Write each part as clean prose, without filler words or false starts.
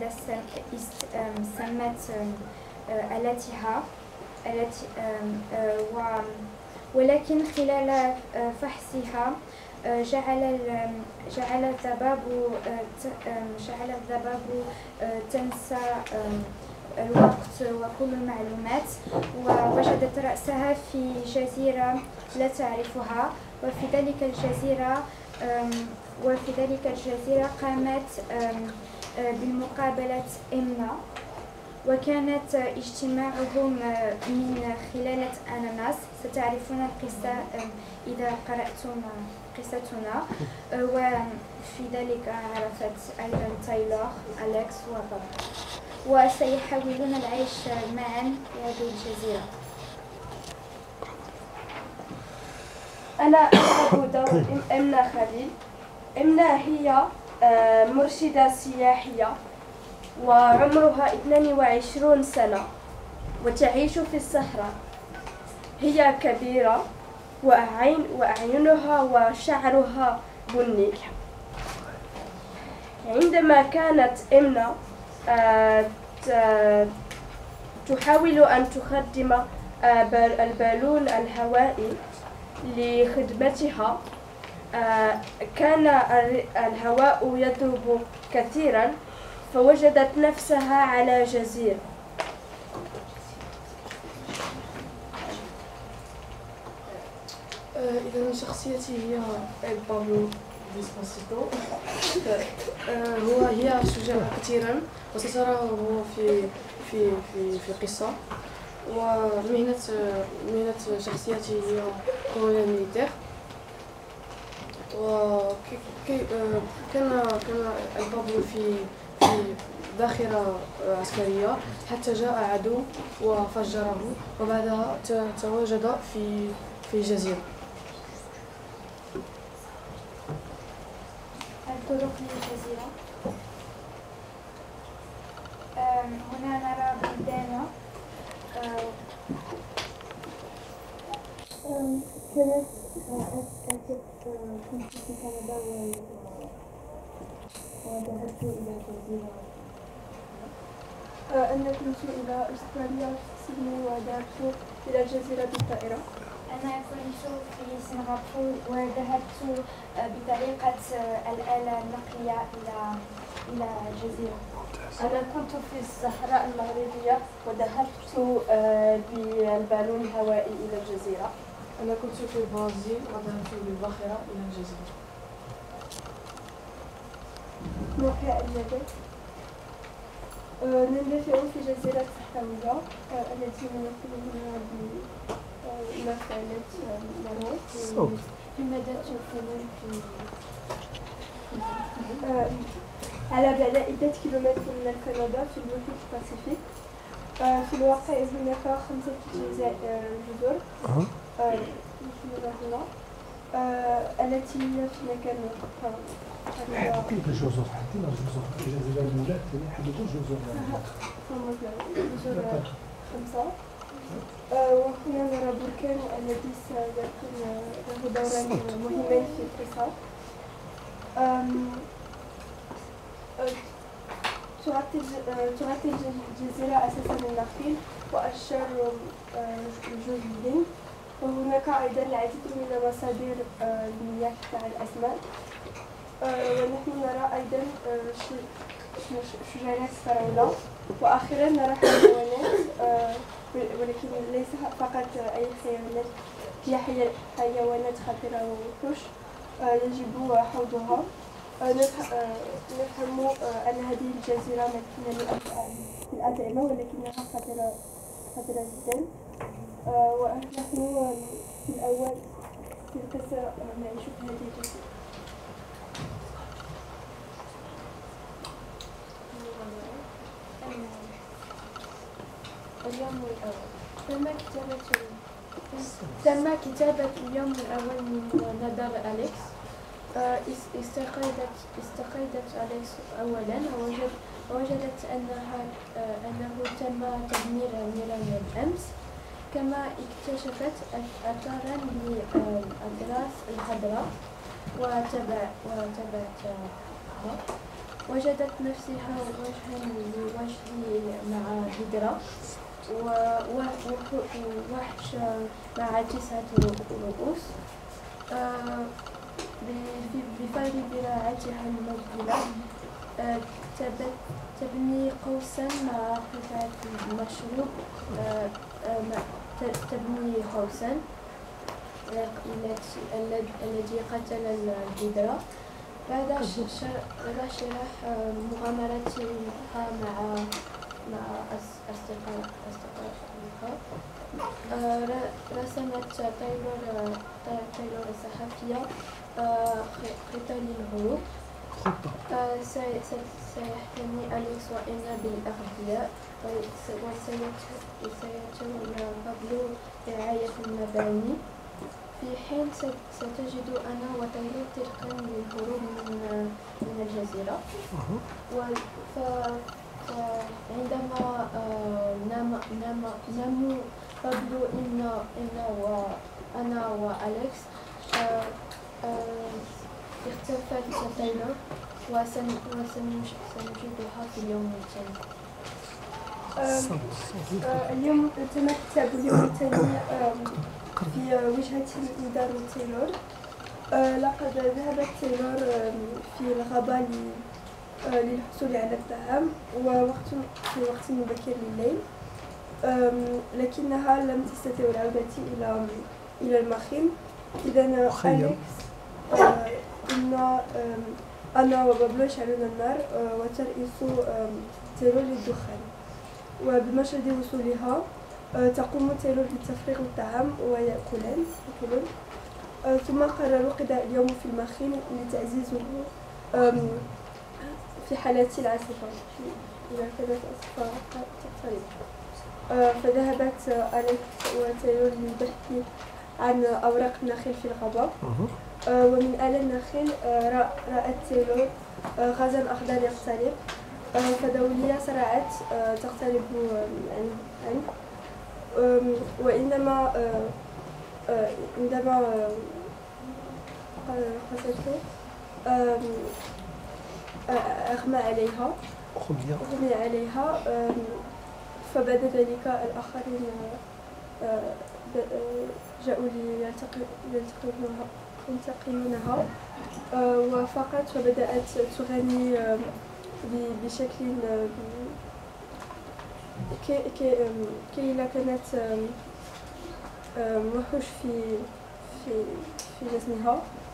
سمت آلتها ولكن خلال فحصها جعل الذباب تنسى الوقت وكل المعلومات، ووجدت رأسها في جزيرة لا تعرفها، وفي ذلك الجزيرة قامت بمقابلة إمنا، وكانت اجتماعهم من خلالة أناناس. ستعرفون القصة إذا قرأتم قصتنا. وفي ذلك عرفت أيضا تايلور، أليكس وبوب، وسيحاولون العيش معا في هذه الجزيرة. أنا أحب دور إمنا خليل. إمنا هي مرشدة سياحية وعمرها 22 سنة وتعيش في الصحراء. هي كبيرة وأعينها وشعرها بني. عندما كانت إمنا تحاول أن تخدم البالون الهوائي لخدمتها، كان الهواء يضرب كثيرا، فوجدت نفسها على جزيرة. إذا شخصيتي هي بابلو ديسباسيتو. هي شجاعة كثيرا، وستراه هو في قصة. ومهنة شخصيتي هي كولونيل ميليتير. كان البابلو في ذاخرة عسكرية حتى جاء عدو وفجره، وبعدها تواجد في جزيرة. الطرق للجزيرة. هنا نرى بلدان. كنت في كندا وذهبت إلى الجزيرة. أنا كنت إلى أستراليا في سيدني وذهبت إلى الجزيرة بالطائرة. أنا كنت في سنغافورة وذهبت بطريقة الآلة النقلية إلى الجزيرة. أنا كنت في الصحراء المغربية وذهبت بالبالون الهوائي إلى الجزيرة. أنا كنت في البرازيل وذهبت بالباخرة إلى الجزيرة. موقع الجبل. نندفع في جزيرة صحراوية التي نمثلها بمفعلات المرور في مدينة الفنون على بعد عدة كيلومتر من كندا في المحيط الباسيفيك. في الواقع هناك 5 جزر هنا التي هي في مكان حدد الجزر، حددنا الجزر. الجزيرة الأولى حددوا الجزر. جزر 5. وهنا نرى بركان الذي سيكون له دوران مهمان في القصة. تغطي الجزيرة أساسا النخيل وأشجار الجوزلين، وهناك أيضا العديد من مصادر المياه تاع الأسماك. ونحن نرى أيضا شجيرات الفراولة، وأخيرا نرى حيوانات، ولكن ليس فقط أي حيوانات، هي حيوانات خطيرة ووحوش يجب حوضها. نفهم أن هذه الجزيرة مدينة للأطعمة، ولكنها خطيرة جدا. ونحن في الأول في القصة نعيش في هذه الجزيرة. اليوم الأول. تم كتابة اليوم الأول من نضال أليكس. استيقظت أليكس أولا ووجدت أنه تم تدمير الميران الأمس، كما اكتشفت أثارا للأضراس الخضراء وتبعتها. وجدت نفسها وجها لوجه مع هدرة ووحش مع 9 رؤوس بفارغ ذراعاتها المبذلة تبني قوسا مع قطعة المشروب تبني قوسا الذي قتل الهدرة. بعد شرح مغامرتها مع أصدقائها رسمت تايلور الصحفية خطة للهروب. سيحتمي أليكس وإنا بالأغذياء وسيتم بابلو رعاية المباني، في حين ستجد أنا وتايلور طريقا للهروب من الجزيرة. فعندما نام بابلو أنا وأليكس اختفت تايلور وسنجدها في اليوم التالي. اليوم تمثل اليوم الثاني في وجهة إنذار تايلور. لقد ذهبت تايلور في الغابة للحصول على الطعام في وقت مبكر لليل، لكنها لم تستطع العودة إلى المخيم. إذا أليكس أنا وبابلو يشعلون النار وترئيس تايلور للدخان، وبمجرد وصولها تقوم تايلور بتفريغ الطعام ويأكلون. ثم قرروا قضاء اليوم في المخيم لتعزيزه في حالة العاصفة إذا كانت عاصفة تقترب. فذهبت أليكس وتايلور للبحث عن أوراق النخيل في الغابة، ومن أعلى النخيل رأت تايلور غازا أخضر يقترب، فدولية سرعت تقترب عنه. وعندما قصته أغمى عليها. فبعد ذلك الآخرين جاءوا ليلتقطونها وفقط، فبدأت تغني بشكل كي لا كانت وحوش في جسمها.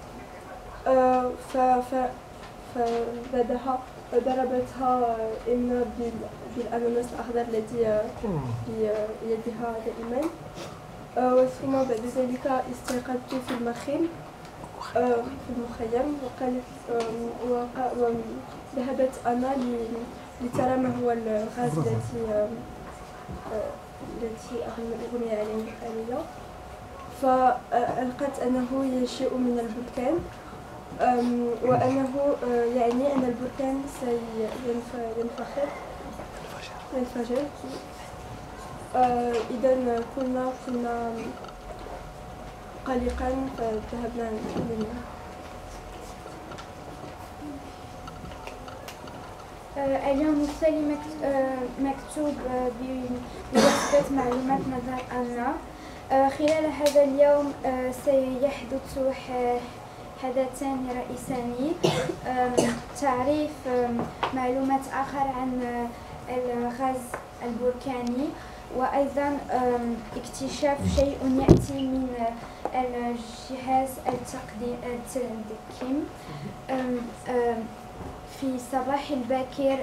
فبعدها ضربتها إما بالأناناس الأخضر الذي بيدها دائما. ثم بعد ذلك استيقظت في المخيم في المخيم، وذهبت أنا لترى ما هو الغاز التي أغمي عليها. فألقت أنه ينشئ من البركان، وأنه يعني أن البركان سينفجر. إذا كنا قلقا فذهبنا منه. اليوم التالي مكتوب بواسطة معلومات نظر أنا. خلال هذا اليوم سيحدث حدثان رئيسان: تعريف معلومات آخر عن الغاز البركاني، وأيضا اكتشاف شيء يأتي من الجهاز التقديم. في الصباح الباكر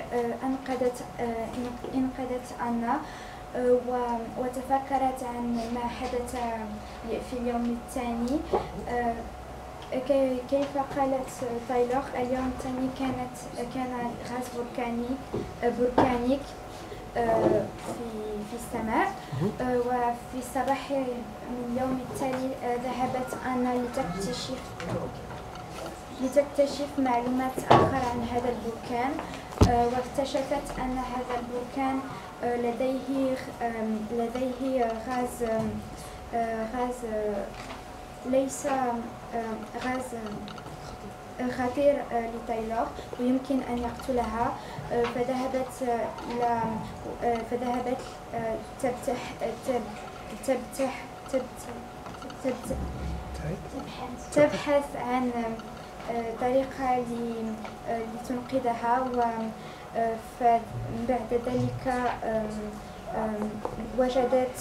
انقذت أنا وتفكرت عن ما حدث في اليوم الثاني. كيف قالت تايلور، اليوم الثاني كان غاز بركانيك في السماء. وفي الصباح من اليوم التالي ذهبت أنا لتكتشف معلومات آخر عن هذا البركان، واكتشفت أن هذا البركان لديه غاز ليس غاز خطير لتايلور ويمكن أن يقتلها. فذهبت تبحث عن طريقة لتنقذها. فبعد ذلك وجدت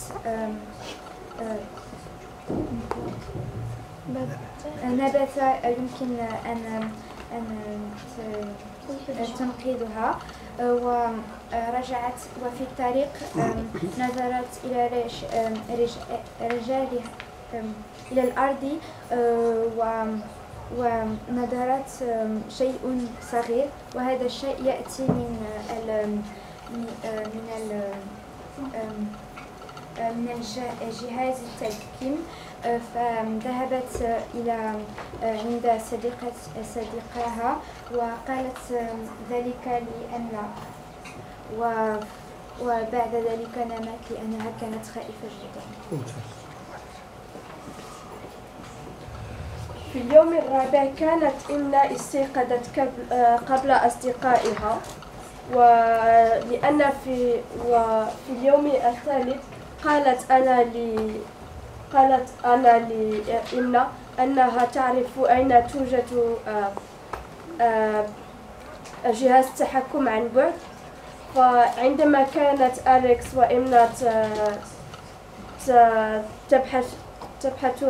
نبتة يمكن أن تنقذها. ورجعت وفي الطريق نظرت إلى رجالها إلى الأرض ونظرت شيء صغير، وهذا الشيء يأتي من جهاز التدكين. فذهبت إلى عند صديقها وقالت ذلك لأن وبعد ذلك نامت لأنها كانت خائفة جدا. في اليوم الرابع كانت إمنا استيقظت قبل أصدقائها، ولأن في اليوم الثالث قالت أنا لإمنا أنها تعرف أين توجد جهاز التحكم عن بعد. فعندما كانت أليكس وإمنا تبحث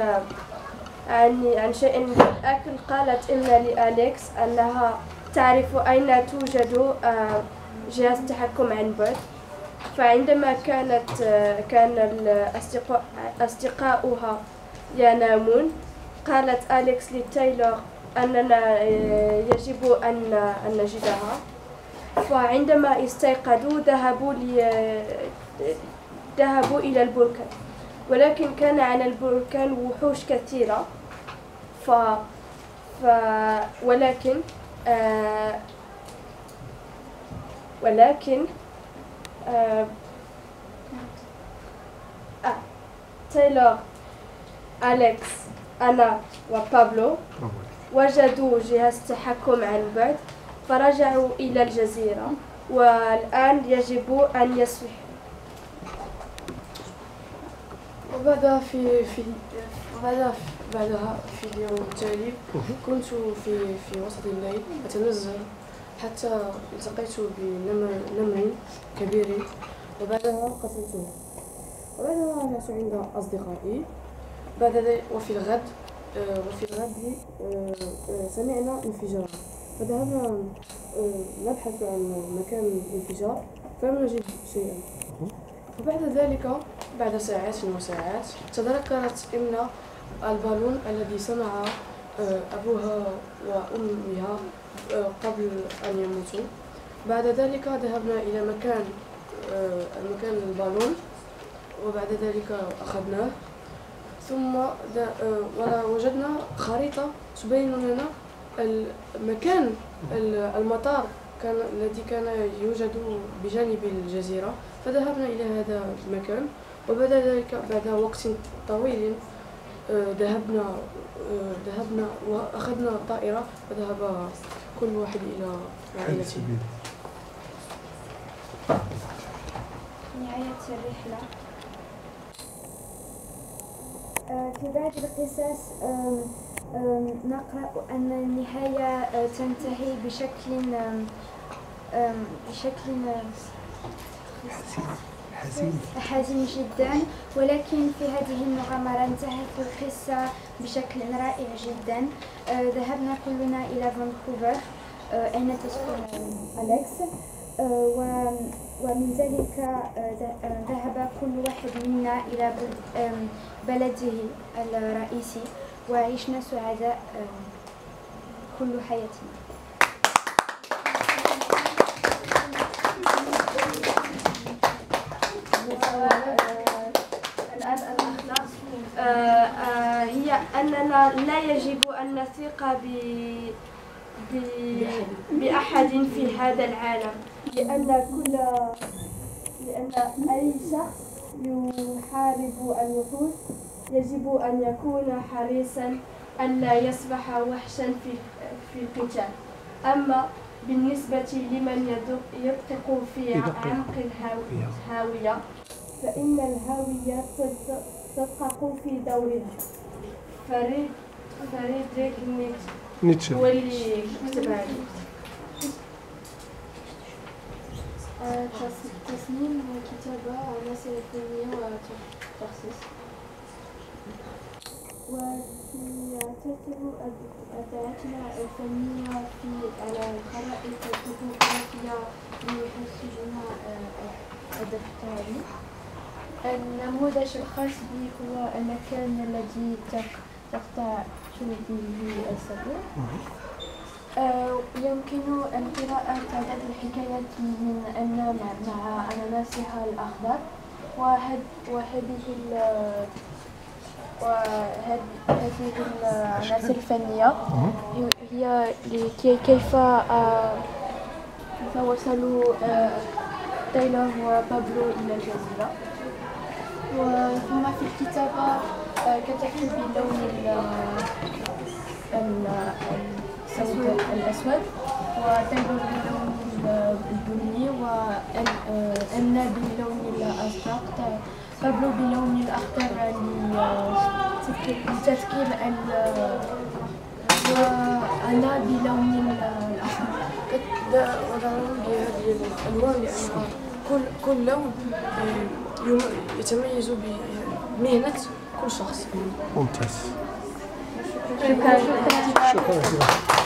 عن شيء من الأكل، قالت إمنا لأليكس أنها تعرف أين توجد جهاز التحكم عن بعد. فعندما كان أصدقاؤها ينامون، قالت أليكس لتايلور أننا يجب أن نجدها. فعندما استيقظوا ذهبوا إلى البركان، ولكن كان على البركان وحوش كثيرة. ولكن تايلور، أليكس، أنا وبابلو وجدوا جهاز التحكم عن بعد، فرجعوا إلى الجزيرة، والآن يجب أن يصبحوا. وبعدها في اليوم التالي كنت في وسط الليل أتنزه حتى التقيت بنمر كبير، وبعدها قتلته. وبعدها رجعت عند أصدقائي. بعد ذلك وفي الغد سمعنا انفجار، فذهبنا نبحث عن مكان الانفجار فلم نجد شيئا. وبعد ذلك بعد ساعات وساعات تذكرت إمنا البالون الذي صنع أبوها وأمها قبل أن يموتوا. بعد ذلك ذهبنا إلى مكان البالون، وبعد ذلك أخذناه، ثم وجدنا خريطة تبين لنا المكان المطار الذي كان يوجد بجانب الجزيرة. فذهبنا إلى هذا المكان، وبعد ذلك بعد وقت طويل ذهبنا وأخذنا الطائرة وذهب كل واحد إلى عائلته. نهاية الرحلة. في بعض القصص نقرأ أن النهاية تنتهي بشكل حزين جدا، ولكن في هذه المغامرة انتهت القصة بشكل رائع جدا. ذهبنا كلنا إلى فانكوفر أين تسكن أليكس، ومن ذلك ذهب كل واحد منا إلى بلده الرئيسي، وعشنا سعداء كل حياتنا. الآن الأخلاق هي أننا لا يجب أن نثق بأحد في هذا العالم، لأن أي شخص يحارب الوحوش يجب أن يكون حريصا ألا يصبح وحشا في القتال. أما بالنسبة لمن يدقق في عمق الهاوية فإن الهاوية تدقق في دورها. فريدريك نيتشه هو اللي كتبها لي. تصميم وكتابة عناصر الفنية وتخصيص. وترتب أدواتنا الفنية على الخرائط الفوتوغرافية ليحسنها الهدف التالي. النموذج الخاص بي هو المكان الذي تقطع به السبيل. يمكن قراءة عدد الحكايات من أن مع أناناسها الأخضر وهذه العناصر الفنية هي كيف وصلوا تايلور وبابلو إلى الجزيرة. وثم في الكتابة كتبت باللون الأسود وتايلور باللون البني وأنا باللون الأزرق بابلو باللون الأخضر لتذكير وأنا بلون الأحمر. وضعهم بهذه الألوان لأن كل لون يتميز بمهنة كل شخص. ممتاز. شكرا.